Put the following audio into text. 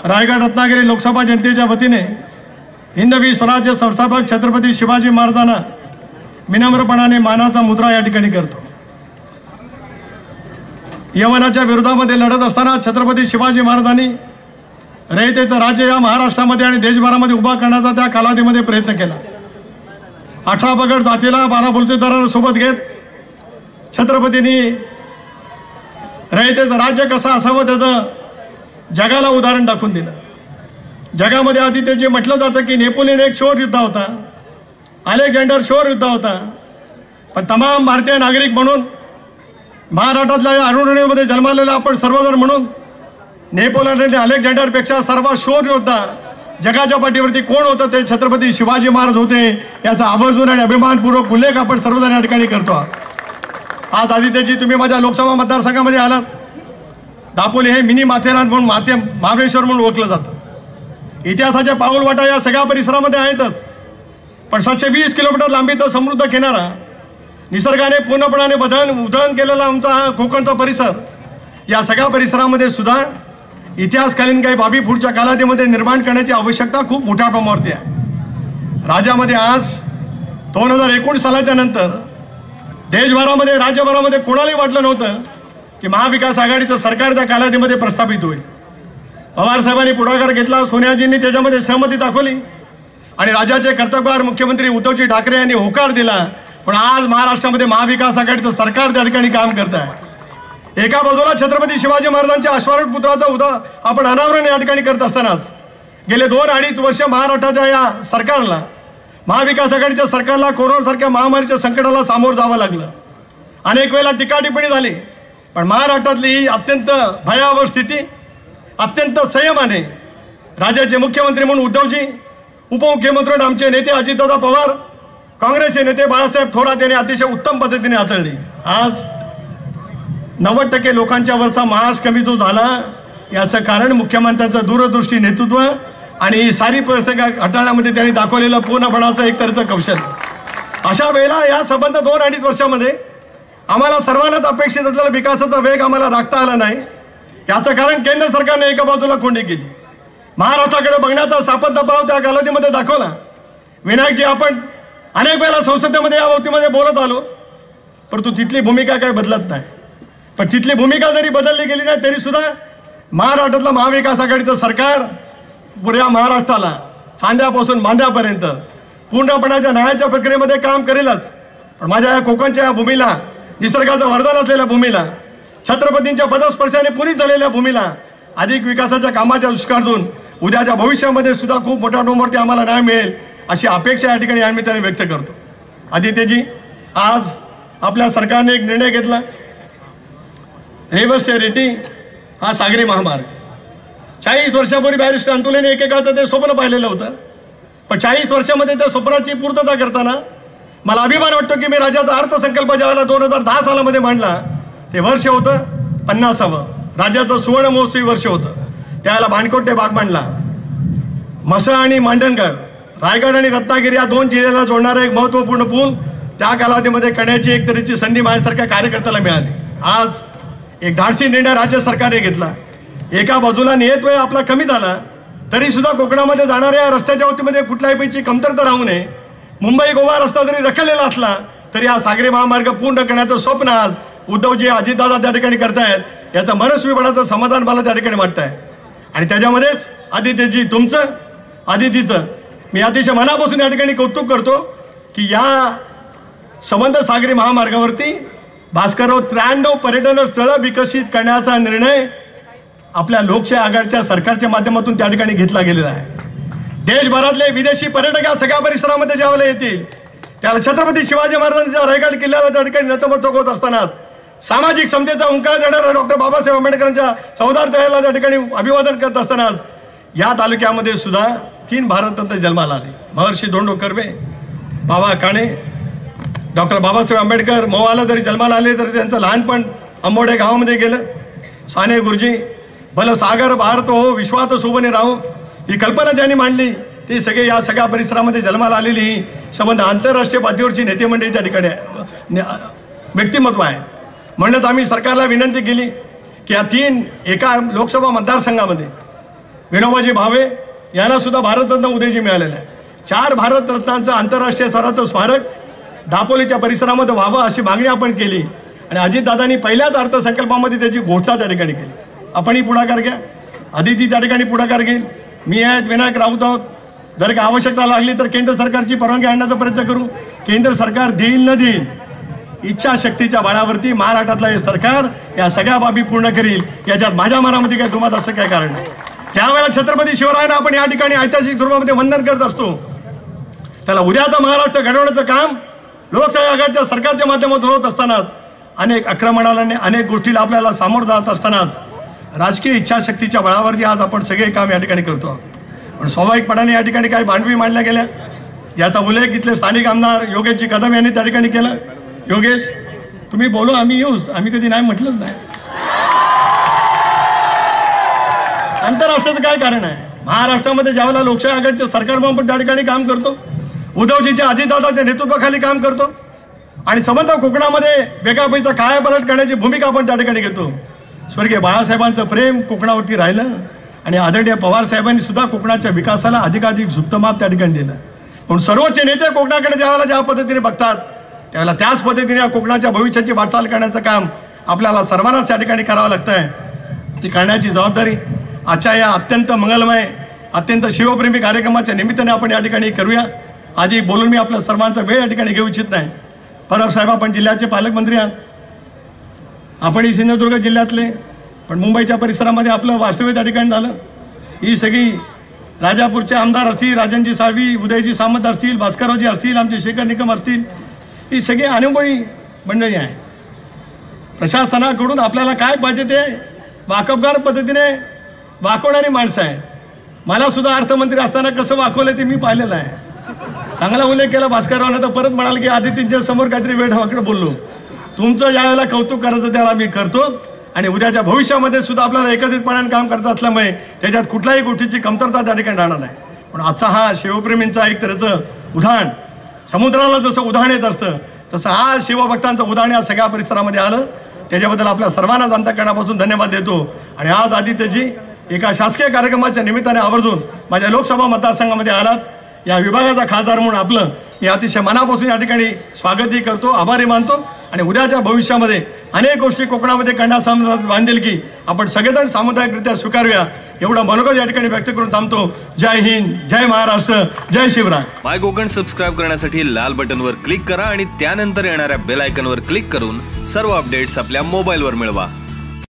रायगड रत्नागिरी लोकसभा जनतेच्या वतीने हिंदवी स्वराज्य संस्थापक छत्रपती शिवाजी महाराजांना विनम्रपणाने मानाचा मुद्रा या ठिकाणी करतो। यवनाच्या विरोधामध्ये लढत असताना छत्रपती शिवाजी महाराजांनी रयतेचं राज्य या महाराष्ट्रामध्ये आणि देशभरामध्ये उभा करण्याचा त्या कालावधीमध्ये प्रयत्न केला। 18 पगड जातीला 12 बलुतेदारांना सोबत घेत छत्रपतींनी रयतेचं राज्य कसं असावं त्याचं जगाला उदाहरण दाखवून दिलं। जगामध्ये आधी ते जे म्हटलं जातं की नेपोलियन एक शौर्य योद्धा होता, अलेक्झांडर शौर्य योद्धा होता, पण तमाम भारतीय नागरिक म्हणून महाराष्ट्रातल्या अरुणिमध्ये जन्मलेला आपण सर्वजण म्हणून नेपोलियन आणि अलेक्झांडरपेक्षा सर्वात शौर्य योद्धा जगाच्या पाठीवरती कोण होतं ते छत्रपती शिवाजी महाराज होते। याचा आवर्जून आणि अभिमानपूर्वक उल्लेख आपण सर्वजण या ठिकाणी करतो। आज आदित्यजी तुम्ही माझ्या लोकसभा मतदारसंघामध्ये आलात। दापोली हे मिनी माथेरान म्हणून महाबळेश्वर म्हणून ओळखलं जातं। इतिहासाच्या पाऊलवाटा या सगळ्या परिसरामध्ये आहेतच, पण 720 किलोमीटर लांबीचा समृद्ध किनारा, निसर्गाने पूर्णपणाने उधळण केलेला आमचा हा कोकणचा परिसर, या सगळ्या परिसरामध्ये सुद्धा इतिहासकालीन काही बाबी पुढच्या कालावधीमध्ये निर्माण करण्याची आवश्यकता खूप मोठ्या प्रमाणावरती आहे। राज्यामध्ये आज 2019 सालाच्या नंतर देशभरामध्ये राज्यभरामध्ये कोणालाही वाटलं नव्हतं की महाविकास आघाडीचं सरकार त्या कालावधीमध्ये प्रस्थापित होईल। पवार साहेबांनी पुढाकार घेतला, सोनियाजींनी त्याच्यामध्ये सहमती दाखवली आणि राज्याचे कर्तव्यभार मुख्यमंत्री उद्धवजी ठाकरे यांनी होकार दिला। पण आज महाराष्ट्रामध्ये महाविकास आघाडीचं सरकार त्या ठिकाणी काम करत आहे। एका बाजूला छत्रपती शिवाजी महाराजांच्या अश्वारूढ पुत्राचा आपण अनावरण या ठिकाणी करत असतानाच गेले 2-2.5 वर्ष महाराष्ट्राच्या या सरकारला, महाविकास आघाडीच्या सरकारला कोरोनासारख्या महामारीच्या संकटाला सामोरं जावं लागलं। अनेक वेळेला टीका टिप्पणी झाली, पण महाराष्ट्रातली ही अत्यंत भयावह स्थिती अत्यंत संयमाने राज्याचे मुख्यमंत्री म्हणून उद्धवजी, उपमुख्यमंत्री म्हणून आमचे नेते अजितदादा पवार, काँग्रेसचे नेते बाळासाहेब थोरात यांनी अतिशय उत्तम पद्धतीने हाताळली। आज 90% लोकांच्या वरचा मास कमी जो झाला याचं कारण मुख्यमंत्र्यांचं दूरदृष्टी नेतृत्व आणि ही सारी परिस्थिती हाताळण्यामध्ये त्यांनी दाखवलेलं पूर्णपणाचं एक तऱ्हेचं कौशल्य। अशा वेळेला या संबंध 2-2.5 वर्षामध्ये आम्हाला सर्वांनाच अपेक्षित असलेला विकासाचा वेग आम्हाला राखता आला नाही। याचं कारण केंद्र सरकारने एका बाजूला कोंडी केली, महाराष्ट्राकडे बघण्याचा सापत्नभाव त्या कालावधीमध्ये दाखवला। विनायकजी, आपण अनेक वेळेला संसदेमध्ये या बाबतीमध्ये बोलत आलो, परंतु तिथली भूमिका काही बदलत नाही। पण तिथली भूमिका जरी बदलली गेली नाही तरी सुद्धा महाराष्ट्रातलं महाविकास आघाडीचं सरकार पुऱ्या महाराष्ट्राला फांद्यापासून मांड्यापर्यंत पूर्णपणाच्या न्यायाच्या प्रक्रियेमध्ये काम करेलच। पण माझ्या या कोकणच्या या भूमीला, निसर्गाचं वरदान असलेल्या भूमीला, छत्रपतींच्या पदस्पर्शाने पुरीत झालेल्या भूमीला अधिक विकासाच्या कामाच्या दुष्काळातून उद्याच्या भविष्यामध्ये सुद्धा खूप मोठ्या प्रमाणावरती आम्हाला न्याय मिळेल अशी अपेक्षा या ठिकाणी आम्ही त्याने व्यक्त करतो। आदित्यजी, आज आपल्या सरकारने एक निर्णय घेतला, रेवस ते रेटी हा सागरी महामार्ग। 40 वर्षापूर्वी बॅरिस्टर अंतुलेने एकेकाचं ते स्वप्न पाहिलेलं होतं, पण 40 वर्षामध्ये त्या स्वप्नाची पूर्तता करताना मला अभिमान वाटतो की मी राज्याचा अर्थसंकल्प ज्यावेळेला 2010 सालामध्ये मांडला ते वर्ष होतं 50वं, राज्याचं सुवर्ण महोत्सवी वर्ष होतं। त्यावेळेला भांडकोटे भाग मांडला, म्हसळ आणि मांडणगड, रायगड आणि रत्नागिरी या 2 जिल्ह्याला जोडणारा एक महत्त्वपूर्ण पूल त्या कालावधीमध्ये करण्याची एक तऱ्हेची संधी माझ्यासारख्या कार्यकर्त्याला मिळाली। आज एक धाडसी निर्णय राज्य सरकारने घेतला। एका बाजूला नियत वेळ आपला कमी झाला तरी सुद्धा कोकणामध्ये जाणाऱ्या रस्त्याच्या वतीमध्ये कुठल्याही पैकी कमतरता राहू नये। मुंबई गोवा रस्ता जरी रखडलेला असला तरी हा सागरी महामार्ग पूर्ण करण्याचं स्वप्न आज उद्धवजी, अजितदादा त्या ठिकाणी करतायत। याचं मनस्वीपणाचं समाधान मला त्या ठिकाणी वाटत आहे। आणि त्याच्यामध्येच आदित्यजी, तुमचं, आदितीचं मी अतिशय मनापासून या ठिकाणी कौतुक करतो की या संबंध सागरी महामार्गावरती भास्करराव 93 पर्यटन स्थळं विकसित करण्याचा निर्णय आपल्या लोकशाही आघाडीच्या सरकारच्या माध्यमातून त्या ठिकाणी घेतला गेलेला आहे। देशभरातले विदेशी पर्यटक या सगळ्या परिसरामध्ये ज्यावेळेला येतील त्याला छत्रपती शिवाजी महाराजांच्या रायगड किल्ल्याला त्या ठिकाणी नतमस्तक होत असताना सामाजिक समतेचा हुंकार देणाऱ्या डॉक्टर बाबासाहेब आंबेडकरांच्या चौदार तळ्याला त्या ठिकाणी अभिवादन करत असताना या तालुक्यामध्ये सुद्धा 3 भारतरत्न जन्माला आले। महर्षी धोंडो कर्वे, बाबा काणे, डॉक्टर बाबासाहेब आंबेडकर मोवाला जरी जन्माला आले तरी त्यांचं लहानपण अंबोडे गावामध्ये गेलं। साने गुरुजी, भलं सागर भारत हो विश्वात शोभने राहो, ही कल्पना ज्यांनी मांडली ते सगळे या सगळ्या परिसरामध्ये जन्माला आलेली ही संबंध आंतरराष्ट्रीय पातळीवरची नेते मंडळी त्या ठिकाणी व्यक्तिमत्व आहे। म्हणूनच आम्ही सरकारला विनंती केली की या 3 एका लोकसभा मतदारसंघामध्ये विनोबाजी भावे यांना सुद्धा भारतरत्न उदयजी मिळालेला आहे. 4 भारतरत्नांचं आंतरराष्ट्रीय स्तराचं स्मारक दापोलीच्या परिसरामध्ये व्हावं अशी मागणी आपण केली आणि अजितदादांनी पहिल्याच अर्थसंकल्पामध्ये त्याची घोषणा त्या ठिकाणी केली. आपणही पुढाकार घ्या, आदिती त्या ठिकाणी पुढाकार घेईल, मी आहेत, विनायक राऊत आहोत. जर का आवश्यकता लागली तर केंद्र सरकारची परवानगी आणण्याचा प्रयत्न करू. केंद्र सरकार देईल न देईल, इच्छाशक्तीच्या बळावरती महाराष्ट्रातलं हे सरकार या सगळ्या बाबी पूर्ण करील. याच्यात माझ्या मनामध्ये काय दुमत असं काय कारण नाही. ज्या वेळेला छत्रपती शिवरायांना आपण या ठिकाणी ऐतिहासिक स्वरूपामध्ये वंदन करत असतो, त्याला उद्याचा महाराष्ट्र घडवण्याचं काम लोकशाही आघाडीच्या सरकारच्या माध्यमातून होत असतानाच, अनेक आक्रमणाला अनेक गोष्टीला आपल्याला सामोरं जात असतानाच राजकीय इच्छाशक्तीच्या बळावरती आज आपण सगळे काम या ठिकाणी करतो. पण स्वाभाविकपणाने या ठिकाणी काही भांडवी मांडल्या गेल्या, याचा उल्लेख इथले स्थानिक आमदार योगेशजी कदम यांनी त्या ठिकाणी केला. योगेश, तुम्ही बोलो, आम्ही येऊच, आम्ही कधी नाही म्हटलंच नाही. आंतरराष्ट्राचं काय कारण आहे? महाराष्ट्रामध्ये ज्यावेळेला लोकशाही आघाडीचे सरकार म्हणून आपण त्या ठिकाणी काम करतो, उद्धवजींच्या अजितदादाच्या नेतृत्वाखाली काम करतो आणि समंत कोकणामध्ये वेगळा पैसा कायापालट करण्याची भूमिका आपण त्या ठिकाणी घेतो. स्वर्गीय बाळासाहेबांचं प्रेम कोकणावरती राहिलं आणि आदरणीय पवार साहेबांनी सुद्धा कोकणाच्या विकासाला अधिकाधिक झुकतं त्या ठिकाणी दिलं. पण सर्वोच्च नेते कोकणाकडे ज्या पद्धतीने बघतात, त्यावेळेला त्याच पद्धतीने या कोकणाच्या भविष्याची वाटचाल करण्याचं काम आपल्याला सर्वांनाच त्या ठिकाणी करावं लागतं आहे. ती करण्याची जबाबदारी आजच्या या अत्यंत मंगलमय, अत्यंत शिवप्रेमी कार्यक्रमाच्या निमित्ताने आपण या ठिकाणी करूया. आधी बोलून मी आपल्या सर्वांचा वेळ या ठिकाणी घेऊ इच्छित नाही. परब साहेब, आपण जिल्ह्याचे पालकमंत्री आहात, आपणही सिंधुदुर्ग जिल्ह्यातले, पण मुंबईच्या परिसरामध्ये आपलं वास्तव्य त्या ठिकाणी झालं. ही सगळी राजापूरचे आमदार असतील, राजनजी साळवी, उदयजी सामंत असतील, भास्कररावजी असतील, आमचे शेखर निकम असतील, ही सगळी अनुभवी मंडळी आहे. प्रशासनाकडून आपल्याला काय पाहिजे ते वाकबगार पद्धतीने वाकवणारी माणसं आहेत. मला सुद्धा अर्थमंत्री असताना कसं वाकवलं ते मी पाहिलेलं आहे. चांगला उल्लेख केला भास्कररावनं, तर परत म्हणाल की आदितींच्या समोर काहीतरी वेळवाकडे बोललो. तुमचं ज्या वेळेला कौतुक करायचं त्याला मी करतोच आणि उद्याच्या भविष्यामध्ये सुद्धा आपल्याला एकत्रितपणाने काम करत असल्यामुळे त्याच्यात कुठल्याही गोष्टीची कमतरता त्या ठिकाणी राहणार नाही. पण आजचा हा शिवप्रेमींचा एक तऱ्हेचं उदाहरण, समुद्राला जसं उदाहरण येत असतं तसं हा शिवभक्तांचं उदाहरण या सगळ्या परिसरामध्ये आलं. त्याच्याबद्दल आपल्या सर्वांनाच अंतःकरणापासून धन्यवाद देतो. आणि आज आदित्यजी एका शासकीय कार्यक्रमाच्या निमित्ताने आवर्जून माझ्या लोकसभा मतदारसंघामध्ये आलात. या विभागाचा खासदार म्हणून आपलं मी अतिशय मनापासून या ठिकाणी स्वागतही करतो, आभारी मानतो. आणि उद्याच्या भविष्यामध्ये अनेक गोष्टी कोकणामध्ये करण्यास बांधील की आपण सगळेजण सामुदायिकरित्या स्वीकारूया, एवढा मनोगत या ठिकाणी व्यक्त करून थांबतो. जय हिंद, जय महाराष्ट्र, जय शिवराय. माय कोकण सबस्क्राईब करण्यासाठी लाल बटनवर क्लिक करा आणि त्यानंतर येणाऱ्या बेल आयकॉनवर क्लिक करून सर्व अपडेट्स आपल्या मोबाईलवर मिळवा.